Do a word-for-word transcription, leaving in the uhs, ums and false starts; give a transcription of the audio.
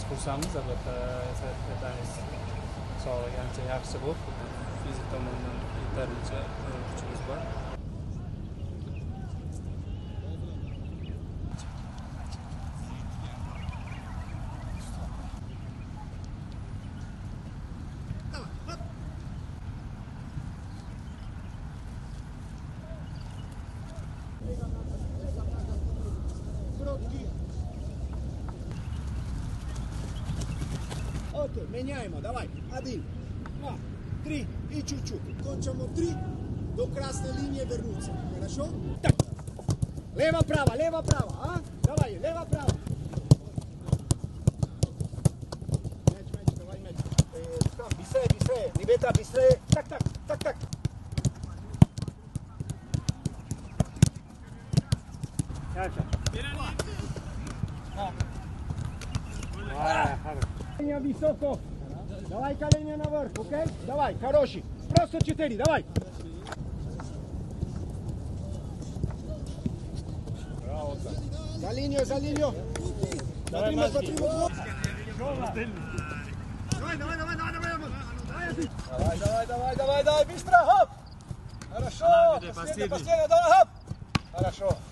xursandmiz. Albatta aytamiz sog'ligi ancha yaxshi bo'lib, fizik tomondan yetarlicha kuchimiz bor. Окей, меняемо, давай. Один, два, три и чуть-чуть. Кончимо три, до красной линии вернуться. Хорошо? Так. Лево-право, лево-право, а? Давай, лево-право. Мяч, мяч, давай мяч. Э, там, быстрее, быстрее. Ребята, быстрее. Так, так, так, так. Колени высоко. Давай колени наверх, окей? Давай, хороший. Просто четыре, давай. За линию, за линию. Смотри, смотри, Давай, давай, давай, давай, давай. Давай, давай, давай, давай, давай, быстро, хоп. Хорошо. Последний, последний, давай, хоп. Хорошо.